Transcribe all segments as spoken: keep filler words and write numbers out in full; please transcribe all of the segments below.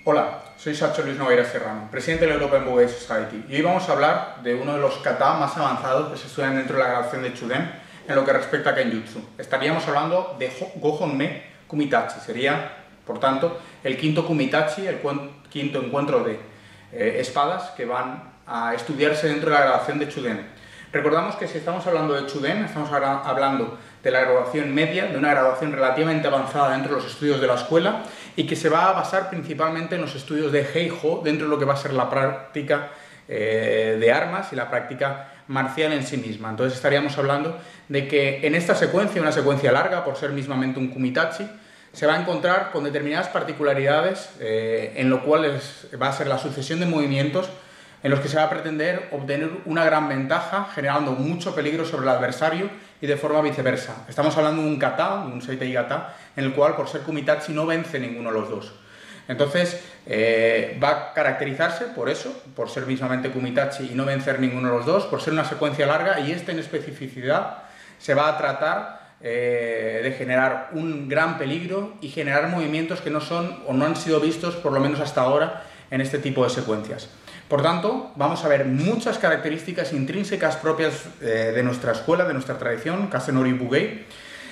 Hola, soy Sacho Luis Nogueira Serrano, presidente de la European Bouguer Society, y hoy vamos a hablar de uno de los kata más avanzados que se estudian dentro de la graduación de Chuden en lo que respecta a Kenjutsu. Estaríamos hablando de Gohonme Kumitachi, sería, por tanto, el quinto Kumitachi, el quinto encuentro de eh, espadas que van a estudiarse dentro de la graduación de Chuden. Recordamos que si estamos hablando de Chuden, estamos hablando de la graduación media, de una graduación relativamente avanzada dentro de los estudios de la escuela y que se va a basar principalmente en los estudios de Heiho dentro de lo que va a ser la práctica eh, de armas y la práctica marcial en sí misma. Entonces estaríamos hablando de que en esta secuencia, una secuencia larga por ser mismamente un kumitachi, se va a encontrar con determinadas particularidades eh, en lo cual es, va a ser la sucesión de movimientos en los que se va a pretender obtener una gran ventaja, generando mucho peligro sobre el adversario y de forma viceversa. Estamos hablando de un kata, un seitei kata, en el cual por ser kumitachi no vence ninguno de los dos. Entonces eh, va a caracterizarse por eso, por ser mismamente kumitachi y no vencer ninguno de los dos, por ser una secuencia larga, y este en especificidad se va a tratar eh, de generar un gran peligro y generar movimientos que no son o no han sido vistos, por lo menos hasta ahora, en este tipo de secuencias. Por tanto, vamos a ver muchas características intrínsecas propias eh, de nuestra escuela, de nuestra tradición, Kazenori Bugei,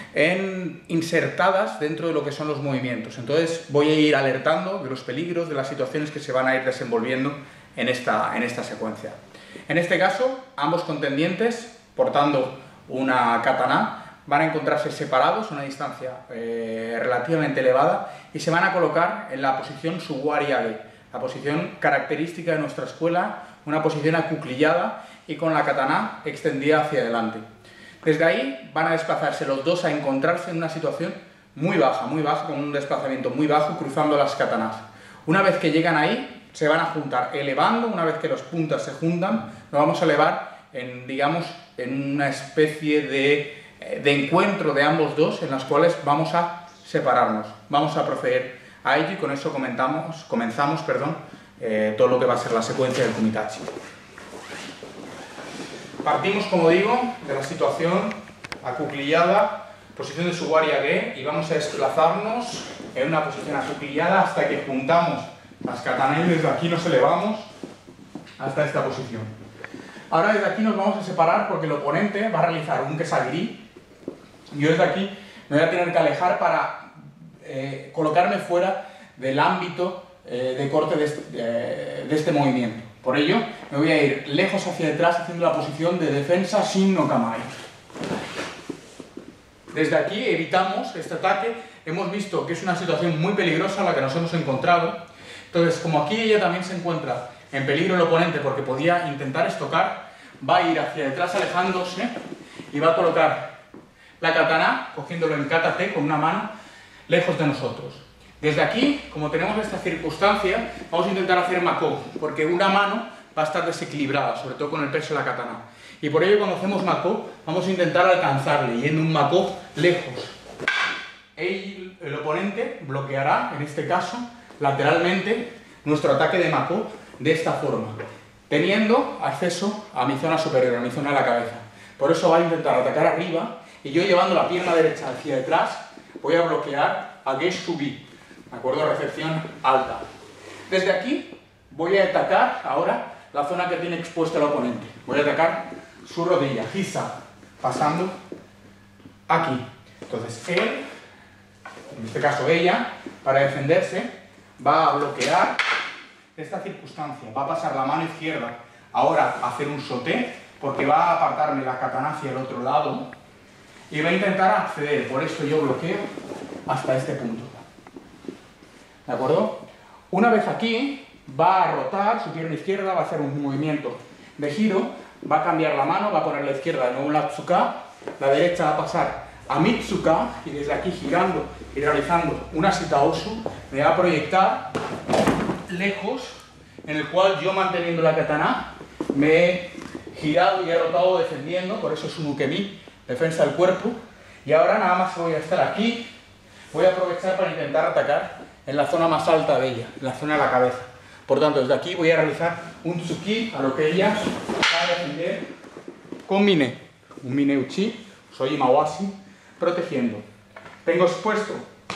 en, insertadas dentro de lo que son los movimientos. Entonces voy a ir alertando de los peligros, de las situaciones que se van a ir desenvolviendo en esta, en esta secuencia. En este caso, ambos contendientes, portando una katana, van a encontrarse separados a una distancia eh, relativamente elevada y se van a colocar en la posición Suwari-age, la posición característica de nuestra escuela, una posición acuclillada y con la katana extendida hacia adelante. Desde ahí van a desplazarse los dos a encontrarse en una situación muy baja, muy baja, con un desplazamiento muy bajo, cruzando las katanas. Una vez que llegan ahí, se van a juntar elevando, una vez que los puntas se juntan, nos vamos a elevar en, digamos, en una especie de, de encuentro de ambos dos, en las cuales vamos a separarnos, vamos a proceder a ello, y con eso comentamos, comenzamos perdón, eh, todo lo que va a ser la secuencia del kumitachi. Partimos, como digo, de la situación acuclillada, posición de Suwari-age, y vamos a desplazarnos en una posición acuclillada hasta que juntamos las katanas y desde aquí nos elevamos hasta esta posición. Ahora desde aquí nos vamos a separar porque el oponente va a realizar un kesagiri. Yo desde aquí me voy a tener que alejar para Eh, colocarme fuera del ámbito eh, de corte de este, eh, de este movimiento. Por ello, me voy a ir lejos hacia detrás haciendo la posición de defensa Shin no Kamae. Desde aquí evitamos este ataque. Hemos visto que es una situación muy peligrosa la que nos hemos encontrado. Entonces, como aquí ella también se encuentra en peligro el oponente porque podía intentar estocar, va a ir hacia detrás alejándose y va a colocar la katana, cogiéndolo en kata-te con una mano, lejos de nosotros. Desde aquí, como tenemos esta circunstancia, vamos a intentar hacer mako, porque una mano va a estar desequilibrada, sobre todo con el peso de la katana. Y por ello, cuando hacemos mako, vamos a intentar alcanzarle, yendo un mako lejos. El, el oponente bloqueará, en este caso, lateralmente, nuestro ataque de mako de esta forma, teniendo acceso a mi zona superior, a mi zona de la cabeza. Por eso va a intentar atacar arriba, y yo llevando la pierna derecha hacia detrás, voy a bloquear a Ge-Shubi, ¿de acuerdo? Recepción alta. Desde aquí voy a atacar ahora la zona que tiene expuesta el oponente. Voy a atacar su rodilla, Hisa, pasando aquí. Entonces él, en este caso ella, para defenderse, va a bloquear esta circunstancia. Va a pasar la mano izquierda ahora a hacer un soté, porque va a apartarme la katana hacia el otro lado, y va a intentar acceder, por eso yo bloqueo hasta este punto. ¿De acuerdo? Una vez aquí, va a rotar su pierna izquierda, va a hacer un movimiento de giro, va a cambiar la mano, va a poner la izquierda de nuevo en la tsuka, la derecha va a pasar a mitsuka, y desde aquí girando y realizando una shitaosu, me va a proyectar lejos, en el cual yo, manteniendo la katana, me he girado y he rotado defendiendo, por eso es un ukemi, defensa del cuerpo, y ahora nada más voy a estar aquí, voy a aprovechar para intentar atacar en la zona más alta de ella, en la zona de la cabeza. Por tanto, desde aquí voy a realizar un tsuki, a lo que ella va a defender con mine, un mine uchi, soy imawashi, protegiendo. Tengo expuesto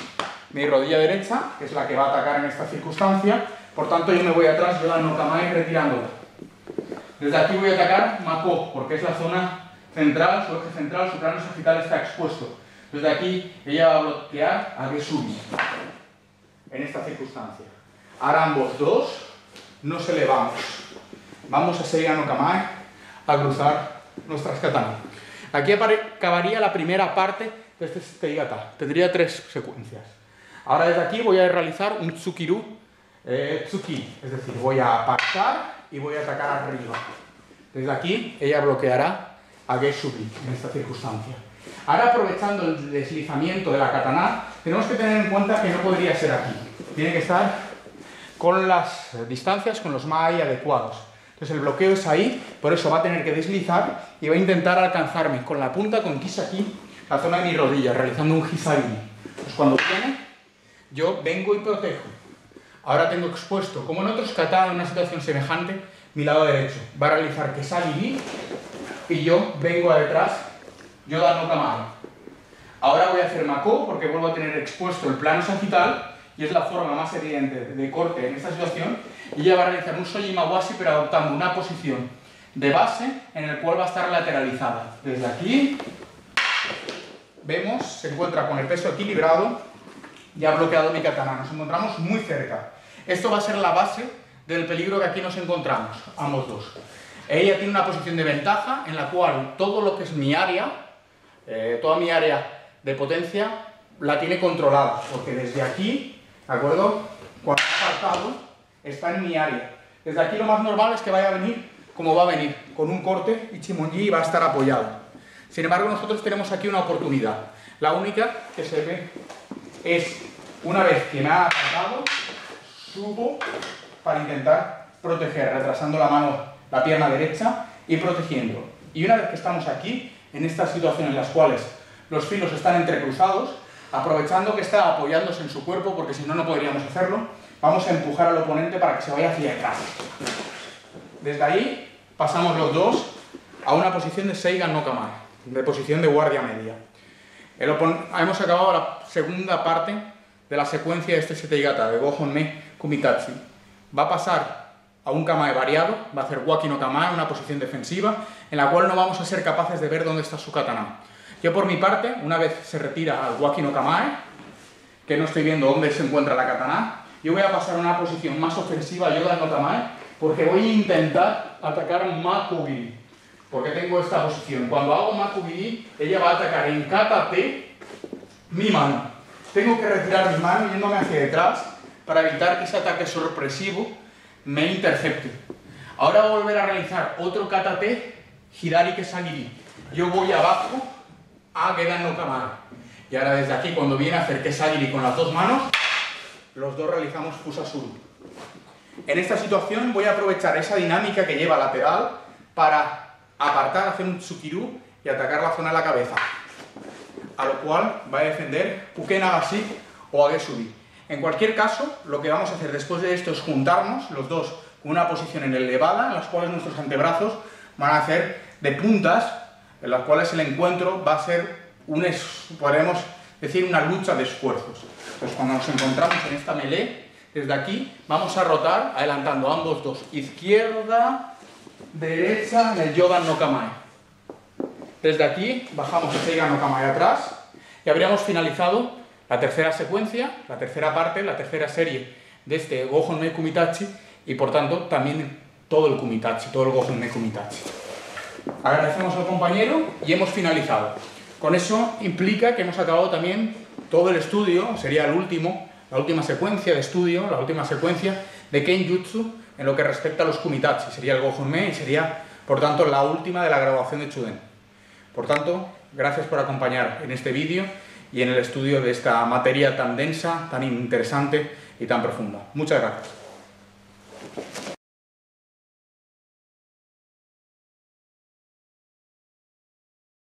mi rodilla derecha, que es la que va a atacar en esta circunstancia. Por tanto, yo me voy atrás, Yodan no Kamae, retirándola. Desde aquí voy a atacar Mako, porque es la zona central, su eje central, su plano sagital está expuesto. Desde aquí ella va a bloquear a Gesubi, en esta circunstancia. Ahora ambos dos nos elevamos. Vamos a Seiga no Kamae a cruzar nuestras katanas. Aquí acabaría la primera parte de este Seigata. Tendría tres secuencias. Ahora desde aquí voy a realizar un Tsukiru eh, Tsuki, es decir, voy a apartar y voy a atacar arriba. Desde aquí ella bloqueará a Gesubi en esta circunstancia. Ahora, aprovechando el deslizamiento de la katana, tenemos que tener en cuenta que no podría ser aquí. Tiene que estar con las distancias, con los mai adecuados. Entonces el bloqueo es ahí, por eso va a tener que deslizar y va a intentar alcanzarme con la punta, con kisaki, la zona de mi rodilla, realizando un hisagi. Pues cuando viene, yo vengo y protejo. Ahora tengo expuesto, como en otros kata, en una situación semejante, mi lado derecho. Va a realizar kesagi y yo vengo a detrás, Yodan no Kamae. Ahora voy a hacer Mako porque vuelvo a tener expuesto el plano sagital y es la forma más evidente de corte en esta situación. Y ella va a realizar un Shojima Washi, pero adoptando una posición de base en el cual va a estar lateralizada. Desde aquí vemos, se encuentra con el peso equilibrado y ha bloqueado mi katana. Nos encontramos muy cerca. Esto va a ser la base del peligro que aquí nos encontramos, ambos dos. Ella tiene una posición de ventaja en la cual todo lo que es mi área, eh, toda mi área de potencia, la tiene controlada, porque desde aquí, ¿de acuerdo? Cuando ha apartado, está en mi área. Desde aquí lo más normal es que vaya a venir como va a venir, con un corte y Chimonji va a estar apoyado. Sin embargo, nosotros tenemos aquí una oportunidad. La única que se ve es, una vez que me ha apartado, subo para intentar proteger, retrasando la mano, la pierna derecha y protegiendo. Y una vez que estamos aquí, en estas situaciones en las cuales los filos están entrecruzados, aprovechando que está apoyándose en su cuerpo, porque si no, no podríamos hacerlo, vamos a empujar al oponente para que se vaya hacia atrás. Desde ahí pasamos los dos a una posición de Seiga no Kamae, de posición de guardia media. El hemos acabado la segunda parte de la secuencia de este Seteigata, de Gohon Me Kumitachi. Va a pasar a un Kamae variado, va a hacer Waki no Kamae, una posición defensiva, en la cual no vamos a ser capaces de ver dónde está su katana. Yo por mi parte, una vez se retira al Waki no Kamae, que no estoy viendo dónde se encuentra la katana, yo voy a pasar a una posición más ofensiva, Yodan no Kamae, porque voy a intentar atacar Makugiri, porque tengo esta posición. Cuando hago Makugiri, ella va a atacar en kata-te mi mano. Tengo que retirar mi mano yéndome hacia detrás para evitar que ese ataque sorpresivo me intercepte. Ahora voy a volver a realizar otro kata-te, Hidari Kesagiri. Yo voy abajo a Gedan no Kamae. Y ahora desde aquí, cuando viene a hacer Kesagiri con las dos manos, los dos realizamos Fusasuru. En esta situación voy a aprovechar esa dinámica que lleva lateral para apartar, hacer un Tsukiru y atacar la zona de la cabeza. A lo cual va a defender Uke Nagashi o Agesubi. En cualquier caso, lo que vamos a hacer después de esto es juntarnos los dos con una posición en elevada, en las cuales nuestros antebrazos van a hacer de puntas, en las cuales el encuentro va a ser, un, podremos decir, una lucha de esfuerzos. Entonces, cuando nos encontramos en esta melee, desde aquí vamos a rotar adelantando ambos dos, izquierda, derecha, en el Yodan no Kamae. Desde aquí bajamos el Seiga no Kamae atrás y habríamos finalizado la tercera secuencia, la tercera parte, la tercera serie de este Gohon Me Kumitachi y por tanto también todo el Kumitachi, todo el Gohon Me Kumitachi. Agradecemos al compañero y hemos finalizado. Con eso implica que hemos acabado también todo el estudio, sería el último, la última secuencia de estudio, la última secuencia de Kenjutsu en lo que respecta a los Kumitachi. Sería el Gohon Me y sería, por tanto, la última de la graduación de Chuden. Por tanto, gracias por acompañar en este vídeo y en el estudio de esta materia tan densa, tan interesante y tan profunda. Muchas gracias.